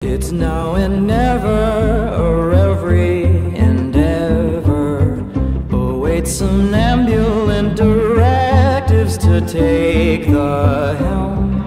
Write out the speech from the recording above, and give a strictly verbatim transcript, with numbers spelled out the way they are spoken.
It's now and never, or every endeavor awaits somnambulant directives to take the helm.